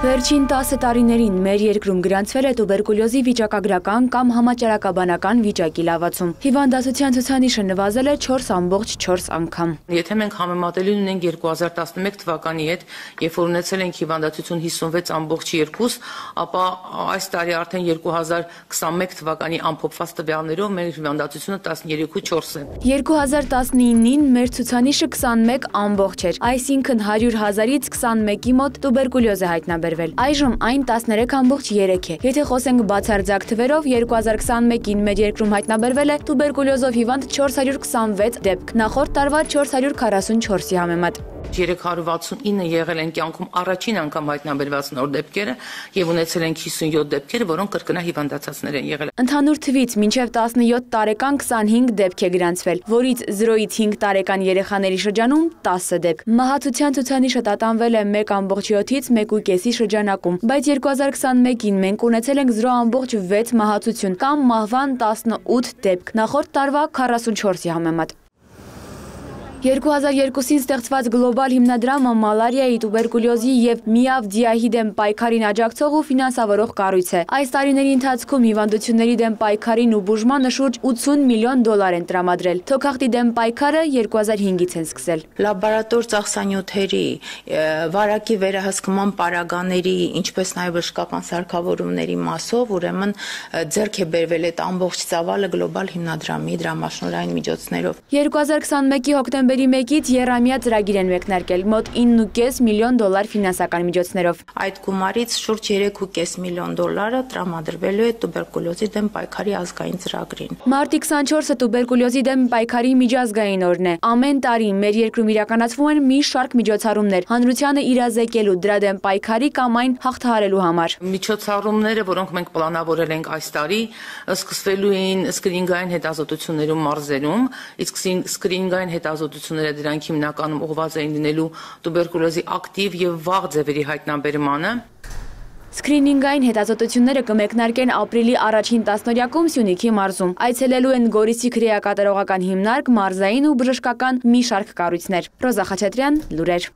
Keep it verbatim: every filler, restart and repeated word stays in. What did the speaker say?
Վերջին տասը տարիներին մեր երկրում գրանցվել է տուբերկուլյոզի վիճակագրական կամ համաճարակաբանական վիճակի լավացում։ Հիվանդացության ցուցանիշը նվազել է չորս ամբողջ չորս անգամ։ Եթե մենք համեմատելու ունենք երկու հազար տասնմեկ թվականի հետ, երբ որ ունեցել ենք հիվանդացություն հիսունվեց ամբողջ երկու, ապա այս տարի արդեն երկու հազար քսանմեկ թվականի ամփոփված տվյալներով մեր հիվանդացությունը տասնյոթ ու չորս է։ երկու հազար տասնինին մեր ցուցանիշը քսանմեկ ամբողջ էր, այսինքն հարյուր հազարից քսանմեկի մոտ տուբերկուլյոզ է հայտնաբերվել։ Այժմ այն տասներեք ամբողջ երեք է։ Եթե խոսենք բացարձակ թվերով, երկու հազար քսանմեկին մեր երկրում հայտնաբերվել է տուբերկուլյոզով հիվանդ չորս հարյուր քսանվեց դեպք, նախորդ տարվա չորս հարյուր քառասունչորսի համեմատ։ երեք հարյուր վաթսունինը եղել են կյանքում առաջին անգամ հայտնաբերված նոր դեպքերը եւ ունեցել ենք հիսունյոթ դեպքեր, որոնք կրկնա հիվանդացածներ են եղել։ Ընդհանուր թվից մինչև տասնյոթ տարեկան քսանհինգ դեպք է գրանցվել, որից զրոյից հինգ տարեկան երեխաների շրջանում տասը դեպք։ Մահացության ցուցանիշը տատանվել է մեկ ամբողջ յոթից մեկ ու կեսի շրջանակում, բայց երկու հազար քսանմեկին մենք ունեցել ենք զրո ամբողջ վեց մահացություն կամ մահվան տասնութ դեպք, նախորդ տարվա քառասունչորսի համեմատ։ երկու հազար երկուսին ստեղծված գլոբալ հիմնադրամը մալարիայի, տուբերկուլյոզի եւ միավ դիահի դեմ պայքարին աջակցող ու ֆինանսավորող կառույց է։ Այս տարիների ընթացքում հիվանդությունների դեմ պայքարին ու բուժմանը շուրջ ութսուն միլիոն դոլար են տրամադրել։ Թոքախտի դեմ պայքարը երկու հազար հինգից են սկսել։ Լաբորատոր ծախսանյութերի, վարակի վերահսկման պարագաների, ինչպես նաեւ բժշկական սարքավորումների մասով, ուրեմն ձեռք է բերվել այդ ամբողջ ծավալը գլոբալ հիմնադրամի դրամաշնորհային միջոցներով։ երկու հազար քսանմեկի հոկտեմբերի մեկից եռամյա ծրագիր են մեկնարկել մոտ ինը ու կես միլիոն դոլար ֆինանսական միջոցներով։ Այդ գումարից շուրջ երեք ու կես միլիոն դոլարը տրամադրվելու է տուբերկուլյոզի դեմ պայքարի ազգային ծրագրին։ Մարտի քսանչորսը տուբերկուլյոզի դեմ պայքարի միջազգային օրն է։ Ամեն տարի մեր երկրում իրականացվում են մի շարք միջոցառումներ հանրությանը իրազեկելու, դրա դեմ պայքարի կամ այն հաղթահարելու համար։ Միջոցառումները, որոնք մենք պլանավորել ենք այս տարի, սկսվելու էին սկրինինգային հետազոտություններում մարզերում, իսկ սկրինինգային հետազոտությունները դրանք հիմնականում ուղղված էին լինելու տուբերկուլյոզի ակտիվ եւ վաղ ձևերի հայտնաբերմանը։ Սկրինինգային հետազոտությունները կմեկնարկեն ապրիլի առաջին տասնօրյակում Սյունիքի մարզում։ Այցելելու են Գորիսի քրեակատարողական հիմնարկ, մարզային ու բժշկական մի շարք կառույցներ։ Ռոզա Խաչատրյան, լուրեր։